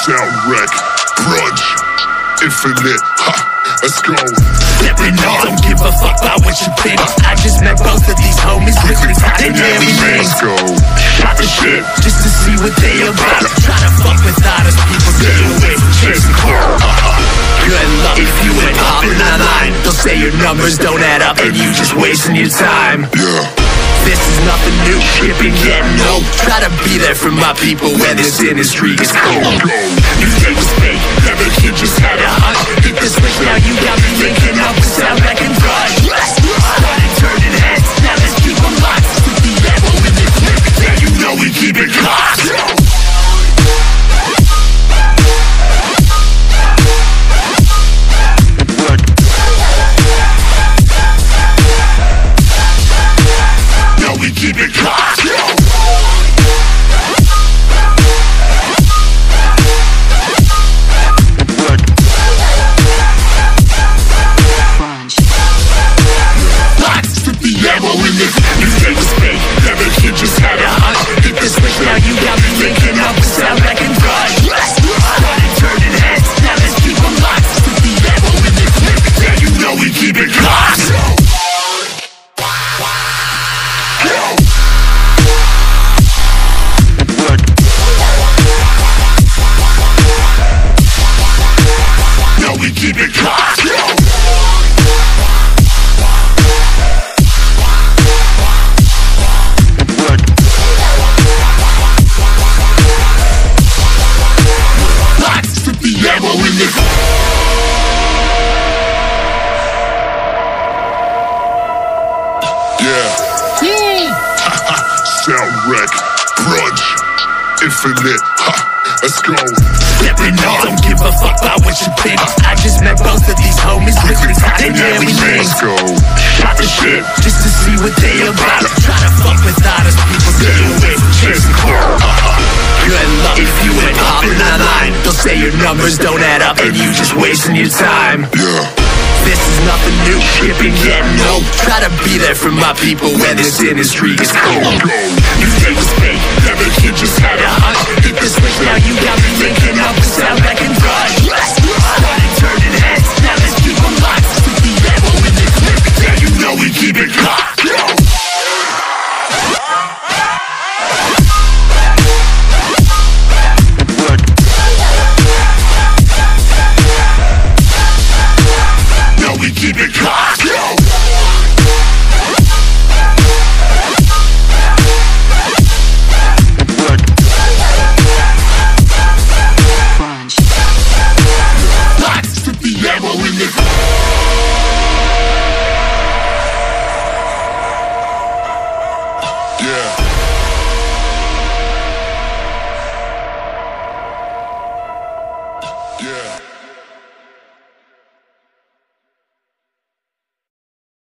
Sound wreck, grudge, infinite, ha, let's go. Flipping off, don't give a fuck about what you think. I just met both of these homies with retarded daily rings. Let's go, shot the shit, just to see what they about. Try to fuck with honest people, stay away from chasing clout. Good luck if you ain't popping online. They'll say your numbers don't add up and you just wasting your time. yeah. This is nothing new, shit been getting old. Try to be there for my people when this industry is cold. You think it's fake, that the kid just had a hunch. Hit the switch, now you got me linking up with sound back and rush. Started turning heads, now let's keep them locked. With the ammo in the clip, yeah you know we keep it cocked. Keep it cocked. Lots with the ammo in this. You think it's fake, never kid just had a hunch. Hit the switch, now you got me linking up with sound back and rush. Started turning heads, now let's keep them locked. With the ammo in this clip, yeah you know we keep it cocked. Keep it cocked. Lots with the ammo in this. Yeah. Sound wreck, grudge, infinite, ha, let's go. Flipping off, don't give a fuck about what you think. I just met both of these homies with retarded daily rings. Let's go, shot the shit, just to see what they about. Try to fuck with honest people, stay away from chasing clout. Good luck if you ain't popping online. They'll say your numbers don't add up and you just wasting your time. yeah. This is nothing new, shit been getting old. Try to be there for my people when this industry is cold. You think it's fake, never kid just had a hunch. Hit the switch, now you got me linking up with sound back and rush. Started turning heads, now let's keep them locked. With the ammo in the clip, yeah you know we keep it cocked. Keep it cocked. Lots with the ammo in the. Yeah. Yeah.